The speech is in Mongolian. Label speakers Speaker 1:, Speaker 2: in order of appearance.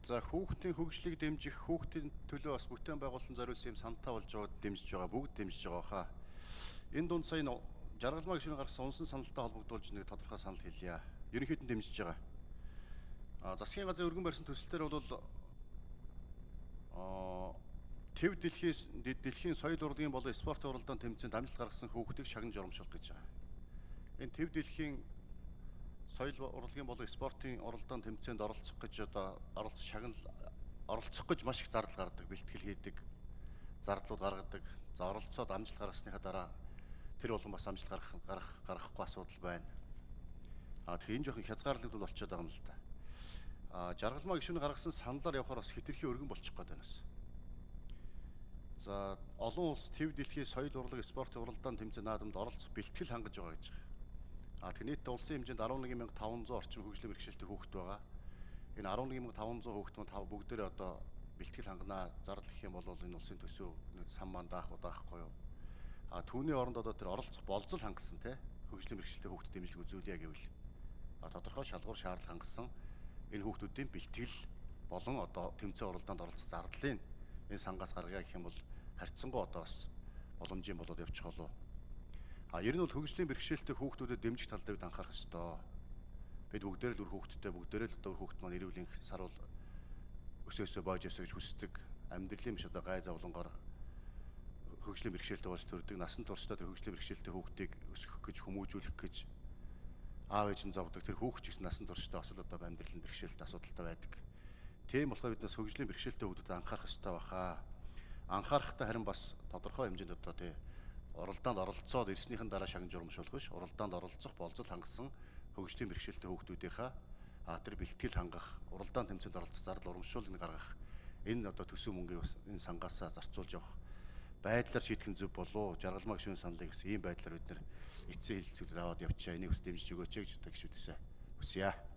Speaker 1: За хүүхдийн хөгжлийг дэмжих, хүүхдийн төлөө бас бүтээн байгуулалтын зориулсан юм саналтай болж байгаад дэмжиж байгаа, бүгд дэмжиж байгаа хаа. Энэ дунд сая жаргалмаа гишүүн гаргасан унсан саналтай холбогдуулж нэг тодорхой санал хэлье. Ерөнхийдөө дэмжиж байгаа. Засгийн газрын өргөн барьсан төсөл дээр бол төв дэлхийн соёл урлагийн болон спортын уралдаан тэмцээнд амжилт гаргасан хүүхдийг шагнаж урамшуулах гэж байгаа. Энэ төв дэлхийн соёл урлагийн болон спортын уралдаан тэмцээнд оролцох гэж маш их зардал гаргадаг, бэлтгэл хийдэг, зардлууд гаргадаг. За оролцоод амжилт гаргасныхаа дараа тэр болгон бас амжилт гаргахгүй асуудал байна. Тэгэхээр энэ жоохон хязгаарлагдвал болчиход байгаа юм л да. Жаргалмаа гишүүний гаргасан саналаар явахаар бас хэтэрхий өргөн болчих гээд байна. За олон улс төв дэлхийн соёл урлаг спортын уралдаан тэмцээн наадамд оролцох бэлтгэл хангаж байгаа гэж байгаа. Тэгэхээр нийт улсын хэмжээнд 11,500 орчим хөгжлийн бэрхшээлтэй хүүхэд байгаа. Энэ 11,500 хүүхэд мань бүгдээрээ одоо бэлтгэл ханганаа зардал гэх юм бол энэ улсын төсөө сан маань даахгүй юу. Түүний оронд одоо тэр оролцох болзол хангасан те хөгжлийн бэрхшээлтэй хүүхдэд дэмжлэг үзүүлье гэвэл тодорхой шалгуур шаардлага хангасан энэ хүүхдүүдийн бэлтгэл болон одоо тэмцээн уралдаанд оролцох зардлын энэ сангаас гаргая гэх юм бол харьцангуй одоо бас боломжийн болоод явчих болов. Ер нь бол хөгжлийн бэрхшээлтэй хүүхдүүдэд дэмжих тал дээр бид анхаарах ёстой. Бид бүгдээр л үр хүүхдтэй бүгдээр л одоо үр хүүхд маань эрүүл энх сарвал өсөөсөө боож өсөө гэж хүсдэг. Амьдралын биш одоо гай завлангаар хөгжлийн бэрхшээлтэй болж төрдөг. Насан туршдаа тэр хөгжлийн бэрхшээлтэй хүүхдийг өсгөх гэж хүмүүжүүлэх гэж аав ээж нь зовдөг. Тэр хүүхд ч гэсэн насан туршдаа бас л одоо амьдралын бэрхшээлтэй асуудалтай байдаг. Тийм болохоор бид нас хөгжлийн бэрхшээлтэй хүүхдэд анхаарах ёстой баха. Анхаарахтаа харин бас тодорхой хэмжээнд одоо тий уралдаанд оролцоод ирснийхэн дараа шагнаж урамшуулах биш. Уралдаанд оролцох болзол хангасан хөгжлийн бэрхшээлтэй хүүхдүүдийнхаа тэр бэлтгэл хангах, уралдаан тэмцээнд оролцох зардал урамшууллыг гаргах энэ одоо төсөв мөнгийг бас энэ сангаасаа зарцуулж явах байдлаар шийдэх нь зөв болов. Жаргалмаа гишүүний саналыг бас ийм байдлаар бид нэр эцсийн хэлэлцүүлээд аваад явчаа. Энийг бас дэмжиж өгөөч гэж одоо гишүүдээсээ хүсье.